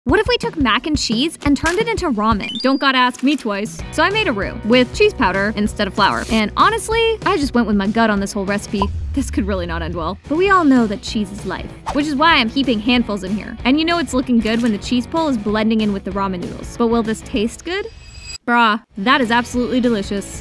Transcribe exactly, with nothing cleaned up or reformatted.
What if we took mac and cheese and turned it into ramen? Don't gotta ask me twice. So I made a roux with cheese powder instead of flour. And honestly, I just went with my gut on this whole recipe. This could really not end well. But we all know that cheese is life, which is why I'm heaping handfuls in here. And you know it's looking good when the cheese pull is blending in with the ramen noodles. But will this taste good? Brah, that is absolutely delicious.